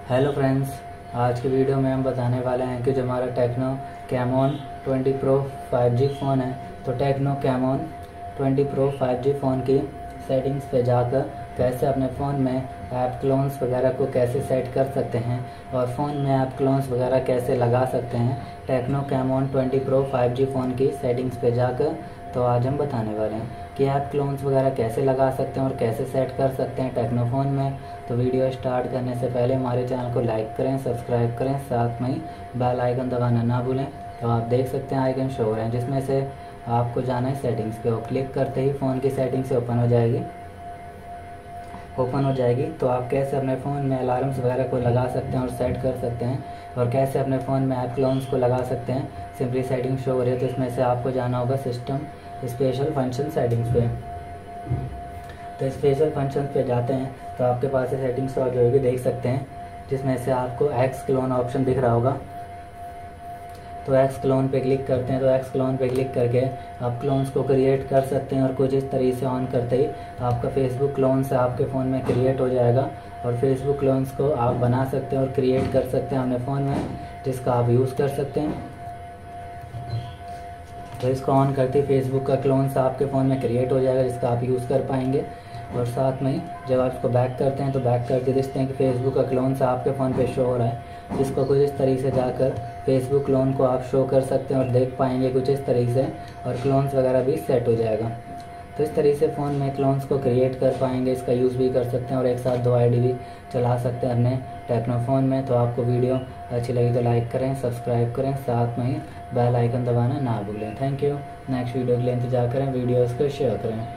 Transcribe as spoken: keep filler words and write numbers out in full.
Hello friends, आज की video में हम बताने वाले हैं कि जो हमारा Tecno Camon twenty pro five G phone है, तो Tecno Camon twenty pro five G phone की सेटिंग्स पे जाकर कैसे अपने फ़ोन में ऐप क्लोन्स वगैरह को कैसे सेट कर सकते हैं और फ़ोन में ऐप क्लोन्स वगैरह कैसे लगा सकते हैं Tecno Camon twenty pro five G phone की सेटिंग्स पे जाकर। तो आज हम बताने वाले हैं कि ऐप क्लोन्स वगैरह कैसे लगा सकते हैं और कैसे सेट कर सकते हैं टेक्नो फ़ोन में। तो वीडियो स्टार्ट करने से पहले हमारे चैनल को लाइक करें, सब्सक्राइब करें, साथ में ही बेल आइकन दबाना ना भूलें। तो आप देख सकते हैं आइकन शो हो रहे हैं जिसमें से आपको जाना है सेटिंग्स पे और क्लिक करते ही फ़ोन की सेटिंग्स ओपन हो जाएगी ओपन हो जाएगी तो आप कैसे अपने फ़ोन में अलार्म्स वगैरह को लगा सकते हैं और सेट कर सकते हैं और कैसे अपने फ़ोन में ऐप क्लोन्स को लगा सकते हैं। सिंपली सेटिंग शो हो रही है तो इसमें से आपको जाना होगा सिस्टम स्पेशल फंक्शन सेटिंग्स पे। तो स्पेशल फंक्शन पे जाते हैं तो आपके पास ये सेटिंग्स जो होगी देख सकते हैं, जिसमें से आपको एक्स क्लोन ऑप्शन दिख रहा होगा। तो एक्स क्लोन पे क्लिक करते हैं तो एक्स क्लोन पे क्लिक करके आप क्लोन्स को क्रिएट कर सकते हैं और कुछ इस तरीके से ऑन करते ही आपका फेसबुक क्लोन्स आपके फ़ोन में क्रिएट हो जाएगा और फेसबुक क्लोन्स को आप बना सकते हैं और क्रिएट कर सकते हैं अपने फ़ोन में, जिसका आप यूज़ कर सकते हैं। तो इसको ऑन करते ही फेसबुक का क्लोन्स आपके फ़ोन में क्रिएट हो जाएगा जिसका आप यूज़ कर पाएंगे। और साथ में जब आप इसको बैक करते हैं तो बैक करके देखते हैं कि फेसबुक का क्लोन्स आपके फ़ोन पे शो हो रहा है, जिसको कुछ इस तरीके से जाकर फेसबुक क्लोन को आप शो कर सकते हैं और देख पाएंगे कुछ इस तरीके से, और क्लोन्स वगैरह भी सेट हो जाएगा। तो इस तरीके से फ़ोन में क्लोन्स को क्रिएट कर पाएंगे, इसका यूज़ भी कर सकते हैं और एक साथ दो आईडी भी चला सकते हैं अपने टेक्नो फ़ोन में। तो आपको वीडियो अच्छी लगी तो लाइक करें, सब्सक्राइब करें, साथ में ही बेल आइकन दबाना ना भूलें। Thank you. नेक्स्ट वीडियो के लिए इंतजार करें, वीडियोज़ को शेयर करें।